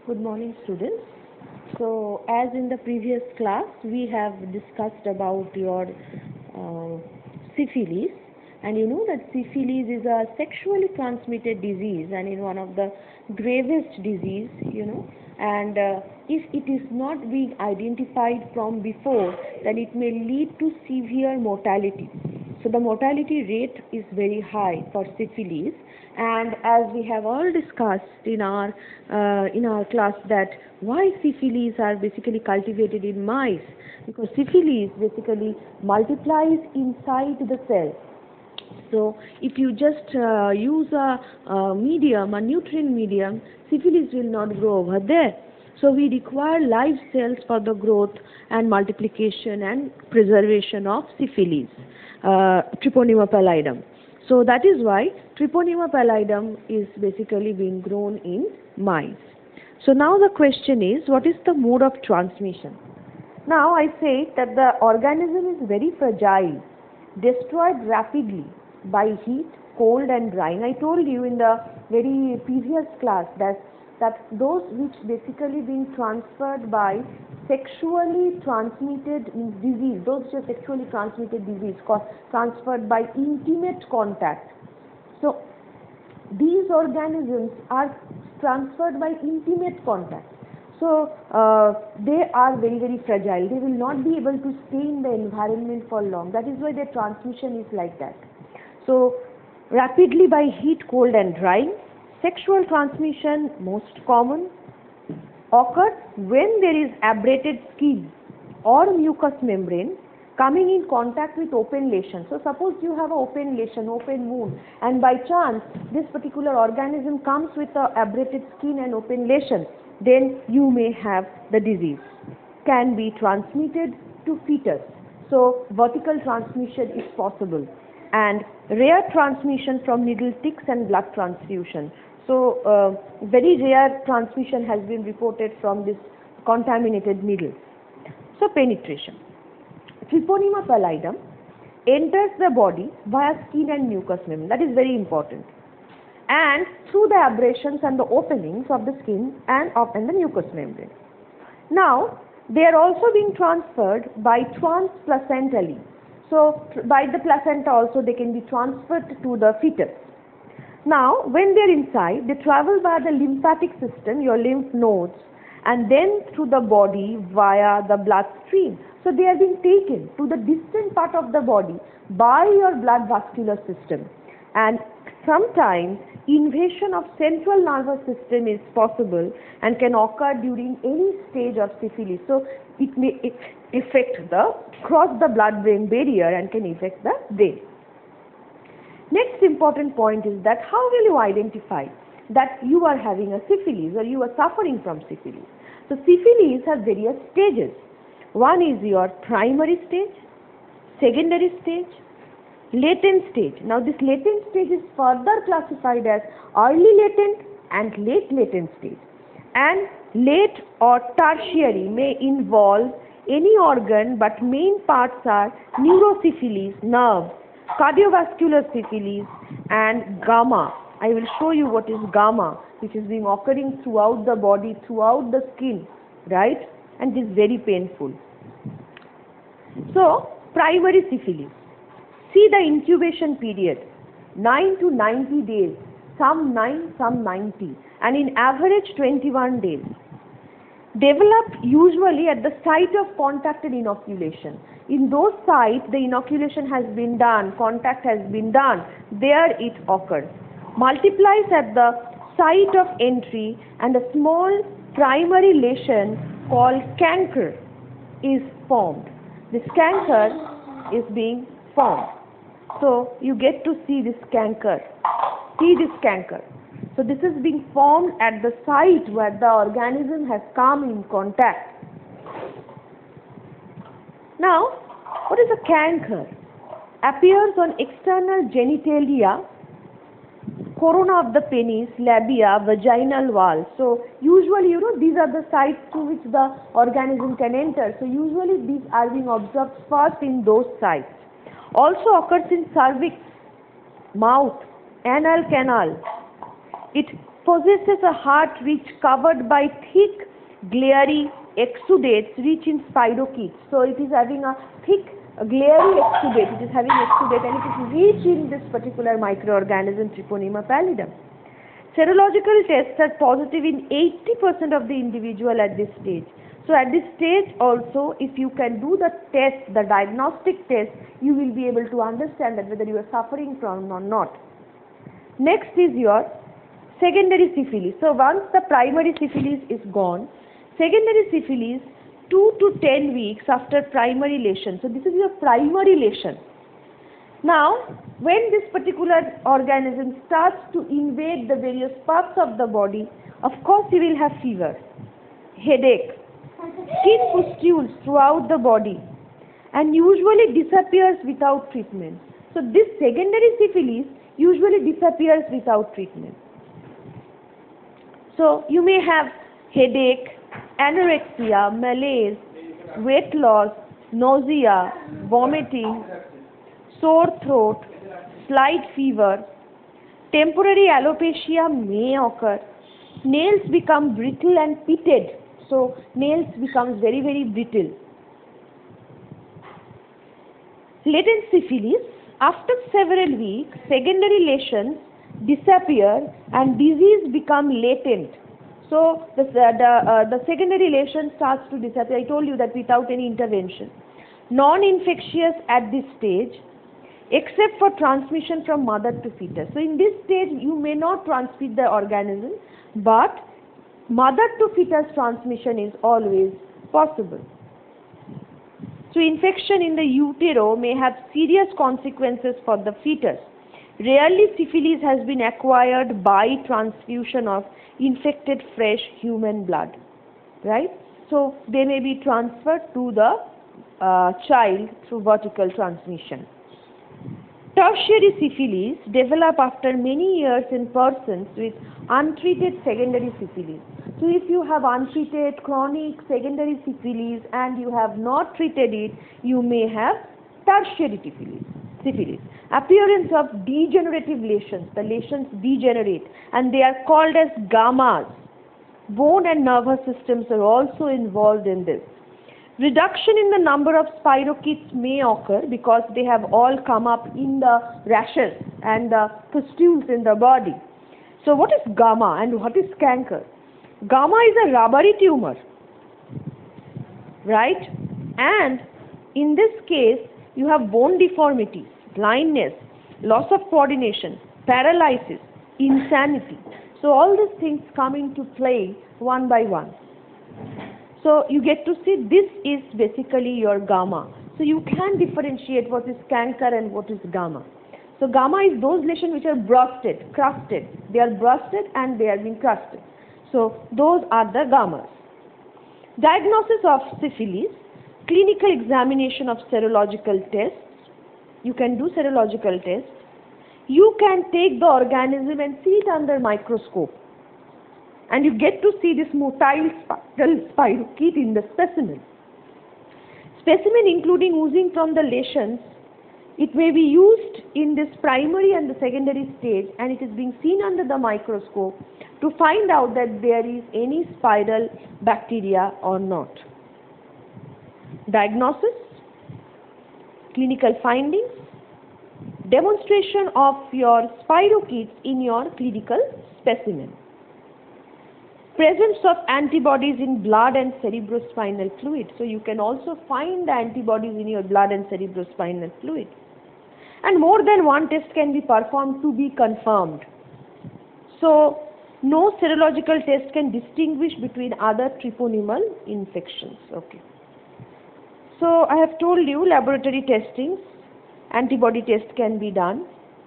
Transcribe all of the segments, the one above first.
Good morning, students. So, as in the previous class, we have discussed about your syphilis, and you know that syphilis is a sexually transmitted disease and is one of the gravest disease, and if it is not being identified from before, then it may lead to severe mortality. So the mortality rate is very high for syphilis, and as we have all discussed in our class that why syphilis are basically cultivated in mice, because syphilis basically multiplies inside the cell. So if you just use a medium, a nutrient medium, syphilis will not grow over there. So we require live cells for the growth and multiplication and preservation of syphilis, Treponema pallidum. So that is why Treponema pallidum is basically being grown in mice. So now the question is, what is the mode of transmission? Now I say that the organism is very fragile, destroyed rapidly by heat, cold and drying. I told you in the very previous class that those which basically being transferred by sexually transmitted disease, those which are sexually transmitted disease transferred by intimate contact. So these organisms are transferred by intimate contact. So they are very, very fragile. They will not be able to stay in the environment for long. That is why their transmission is like that. So rapidly by heat, cold and drying. Sexual transmission, most common, occurs when there is abrated skin or mucous membrane coming in contact with open lesion. So suppose you have an open lesion, open wound, and by chance this particular organism comes with a abrated skin and open lesion, then you may have the disease. Can be transmitted to fetus. So vertical transmission is possible, and rare transmission from needle ticks and blood transfusion. So very rare transmission has been reported from this contaminated needles. So penetration. Treponema pallidum enters the body via skin and mucous membrane. That is very important. And through the abrasions and the openings of the skin and the mucous membrane. Now they are also being transferred by transplacentally. So by the placenta also they can be transferred to the fetus. Now when they are inside, they travel via the lymphatic system, your lymph nodes, and then through the body via the bloodstream. So they are being taken to the distant part of the body by your blood vascular system, and sometimes invasion of central nervous system is possible and can occur during any stage of syphilis. So it may cross the blood-brain barrier and can affect the brain. Next important point is that how will you identify that you are having a syphilis or you are suffering from syphilis? So syphilis has various stages. One is your primary stage, secondary stage, latent stage. Now this latent stage is further classified as early latent and late latent stage. And late or tertiary may involve any organ, but main parts are neurosyphilis, nerve, cardiovascular syphilis and gamma. I will show you what is gamma, which is being occurring throughout the body, throughout the skin, right? And this is very painful. So primary syphilis. See the incubation period, 9 to 90 days, some 9, some 90, and in average 21 days. Developed usually at the site of contact and inoculation. In those sites, the inoculation has been done, contact has been done, there it occurs. Multiplies at the site of entry, and a small primary lesion called canker is formed. This canker is being formed. So you get to see this canker. See this canker. So this is being formed at the site where the organism has come in contact. Now, what is a canker? Appears on external genitalia, corona of the penis, labia, vaginal wall. So usually, these are the sites through which the organism can enter. So usually these are being observed first in those sites. Also occurs in cervix, mouth, anal canal. It possesses a heart ridge covered by thick, glary exudates rich in spirochetes. So it is having a thick, glary exudate. It is having exudate and it is rich in this particular microorganism, Treponema pallidum. Serological tests are positive in 80% of the individual at this stage. So at this stage also, if you can do the test, the diagnostic test, you will be able to understand that whether you are suffering from or not. Next is your secondary syphilis. So once the primary syphilis is gone, secondary syphilis 2 to 10 weeks after primary lesion. So this is your primary lesion. Now, when this particular organism starts to invade the various parts of the body, of course you will have fever, headache, skin pustules throughout the body, and usually disappears without treatment. So this secondary syphilis usually disappears without treatment. So you may have headache, anorexia, malaise, weight loss, nausea, vomiting, sore throat, slight fever, temporary alopecia may occur, nails become brittle and pitted. So nails becomes very, very brittle. Latent syphilis, after several weeks, secondary lesions disappear and disease become latent. So the secondary lesion starts to disappear. I told you that without any intervention. Non-infectious at this stage, except for transmission from mother to fetus. So in this stage, you may not transmit the organism, but mother to fetus transmission is always possible. So infection in the utero may have serious consequences for the fetus. Rarely syphilis has been acquired by transfusion of infected fresh human blood, right? So they may be transferred to the child through vertical transmission. Tertiary syphilis develop after many years in persons with untreated secondary syphilis. So if you have untreated chronic secondary syphilis and you have not treated it, you may have tertiary syphilis. Appearance of degenerative lesions. The lesions degenerate and they are called as gammas. Bone and nervous systems are also involved in this. Reduction in the number of spirochetes may occur because they have all come up in the rashes and the pustules in the body. So what is gamma and what is canker? Gamma is a rubbery tumor, right? And in this case, you have bone deformities, blindness, loss of coordination, paralysis, insanity. So all these things come into play one by one. So you get to see this is basically your gamma. So you can differentiate what is canker and what is gamma. So gamma is those lesions which are brusted, crusted. They are brusted and they are being crusted. So those are the gammas. Diagnosis of syphilis, clinical examination of serological tests. You can do serological tests. You can take the organism and see it under microscope. And you get to see this motile spirochete in the specimen. Specimen including oozing from the lesions, it may be used in this primary and the secondary stage, and it is being seen under the microscope to find out that there is any spiral bacteria or not. Diagnosis, clinical findings, demonstration of your spirochetes in your clinical specimen. Presence of antibodies in blood and cerebrospinal fluid. So you can also find the antibodies in your blood and cerebrospinal fluid. And more than one test can be performed to be confirmed. So no serological test can distinguish between other treponemal infections. Okay. So I have told you laboratory testings, antibody test can be done.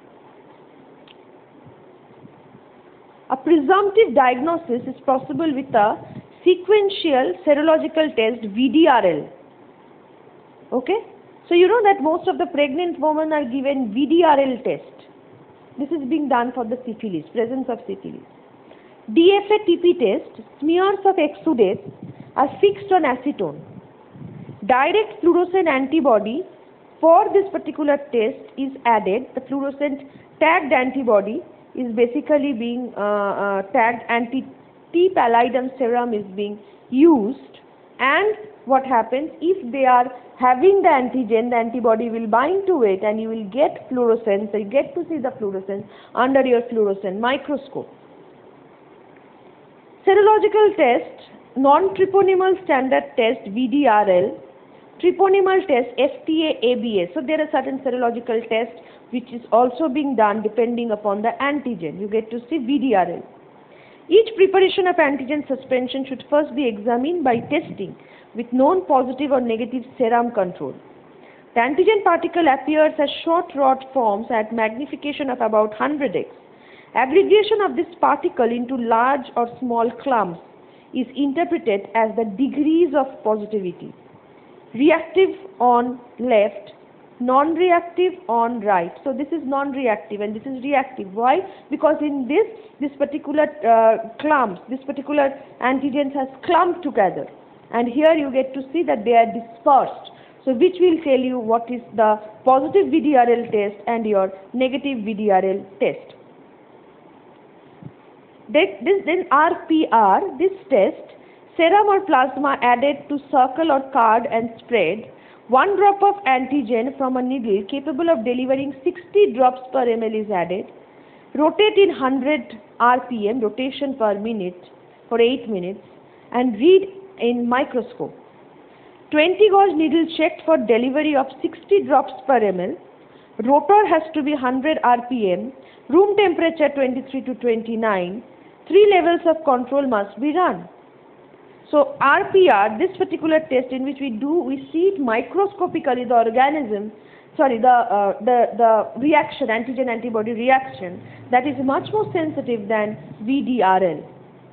A presumptive diagnosis is possible with a sequential serological test VDRL. Okay? So you know that most of the pregnant women are given VDRL test. This is being done for the syphilis, presence of syphilis. DFA-TP test, smears of exudates are fixed on acetone. Direct fluorescent antibody for this particular test is added, the fluorescent tagged antibody is basically being tagged, anti-T pallidum serum is being used, and what happens if they are having the antigen, the antibody will bind to it and you will get fluorescence, so you get to see the fluorescence under your fluorescent microscope. Serological test, non-tryponymal standard test VDRL, tryponymal test FTA-ABS. So there are certain serological tests which is also being done depending upon the antigen. You get to see VDRL. Each preparation of antigen suspension should first be examined by testing with known positive or negative serum control. The antigen particle appears as short rod forms at magnification of about 100x. Aggregation of this particle into large or small clumps is interpreted as the degrees of positivity. Reactive on left, non-reactive on right. So this is non-reactive and this is reactive. Why? Because in this particular clumps, this particular antigens has clumped together, and here you get to see that they are dispersed. So which will tell you what is the positive VDRL test and your negative VDRL test. Then RPR, this test, serum or plasma added to circle or card and spread. 1 drop of antigen from a needle capable of delivering 60 drops per ml is added. Rotate in 100 RPM, rotation per minute, for 8 minutes, and read in microscope. 20 gauge needle checked for delivery of 60 drops per ml. Rotor has to be 100 RPM. Room temperature 23 to 29. 3 levels of control must be run. So RPR, this particular test in which we see it microscopically, the organism, the reaction, antigen-antibody reaction, that is much more sensitive than VDRL.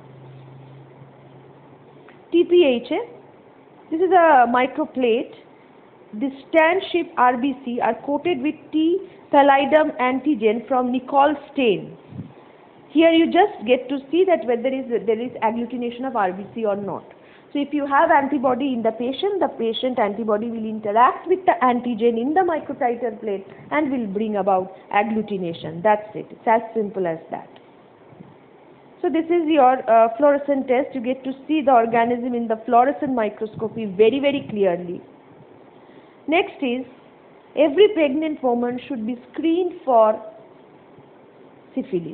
TPHA, this is a microplate. The stand-shaped RBC are coated with T pallidum antigen from Nichols stain. Here you just get to see that whether there is agglutination of RBC or not. So if you have antibody in the patient antibody will interact with the antigen in the microtiter plate and will bring about agglutination. That's it. It's as simple as that. So this is your fluorescent test. You get to see the organism in the fluorescent microscopy very, very clearly. Next is, every pregnant woman should be screened for syphilis.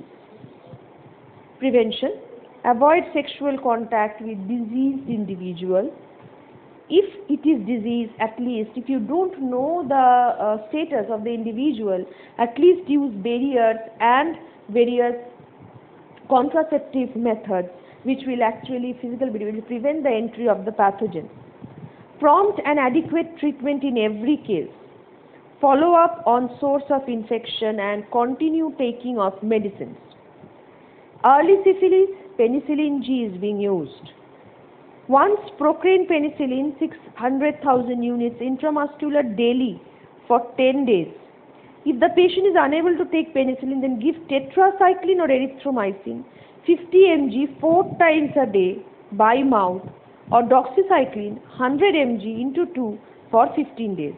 Prevention: avoid sexual contact with diseased individual. If it is disease, at least if you don't know the status of the individual, at least use barriers and various contraceptive methods which will actually will prevent the entry of the pathogen. Prompt and adequate treatment in every case. Follow up on source of infection and continue taking of medicines. Early syphilis, penicillin G is being used. Once Procane penicillin 600,000 units intramuscular daily for 10 days. If the patient is unable to take penicillin, then give tetracycline or erythromycin 50 mg 4 times a day by mouth, or doxycycline 100 mg into 2 for 15 days.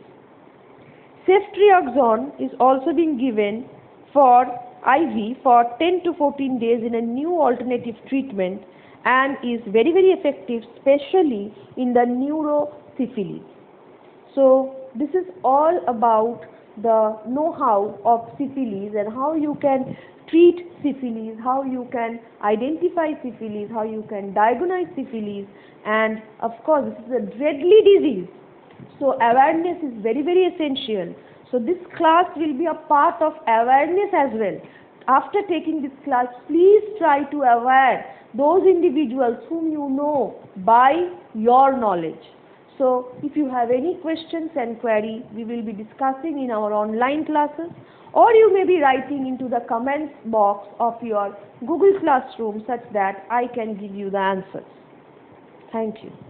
Ceftriaxone is also being given for IV for 10 to 14 days in a new alternative treatment and is very, very effective, especially in the neurosyphilis. So this is all about the know-how of syphilis and how you can treat syphilis, how you can identify syphilis, how you can diagnose syphilis, and of course this is a deadly disease. So awareness is very, very essential. So this class will be a part of awareness as well. After taking this class, please try to aware those individuals whom you know by your knowledge. So if you have any questions and query, we will be discussing in our online classes, or you may be writing into the comments box of your Google Classroom such that I can give you the answers. Thank you.